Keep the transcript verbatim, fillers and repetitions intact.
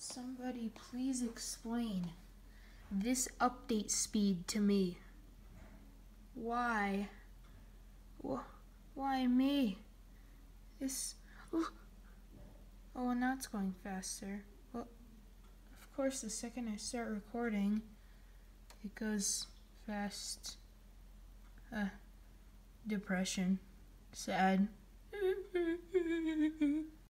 Somebody please explain this update speed to me. Why? Wh why me? This... Oh, oh, and now it's going faster. Well, of course, the second I start recording, it goes fast. Uh, depression. Sad.